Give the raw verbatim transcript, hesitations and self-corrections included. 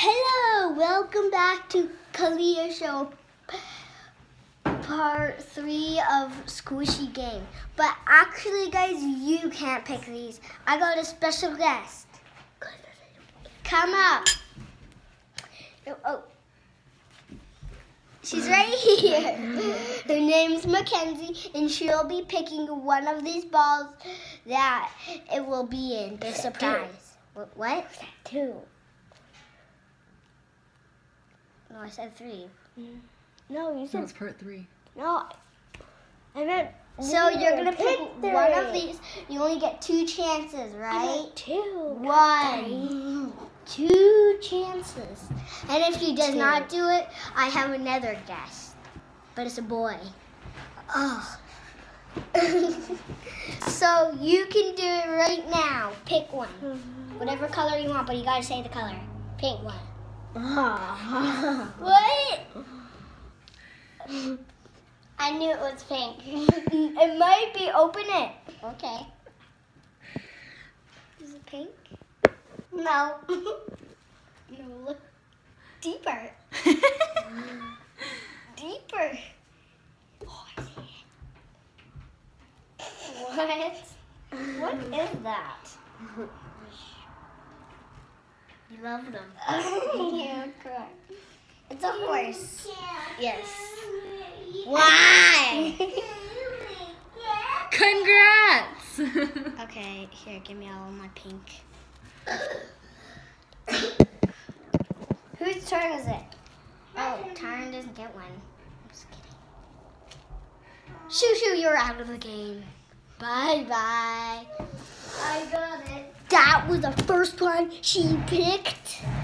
Hello, welcome back to Kalia Show, part three of Squishy Game. But actually, guys, you can't pick these. I got a special guest. Come up. Oh, oh. She's right here. Her name's Mackenzie, and she'll be picking one of these balls that it will be in. The surprise. What? What? Two. No, I said three. No, you said... No, it's part three. No, I meant... So you're going to pick three. One of these. You only get two chances, right? Two. One. Two chances. And if he does two. not do it, I have another guess. But it's a boy. Oh. So you can do it right now. Pick one. Whatever color you want, but you got to say the color. Pink one. What? I knew it was pink. It might be. Open it. Okay. Is it pink? No. No, look deeper. Deeper. Oh, I see it. What? What is that? You love them. Yeah, correct. It's a horse. Yes. Why? Congrats! Okay, here, give me all of my pink. Whose turn is it? Oh, Tyron doesn't get one. I'm just kidding. Shoo Shoo, you're out of the game. Bye bye. I got it. That was the first one she picked.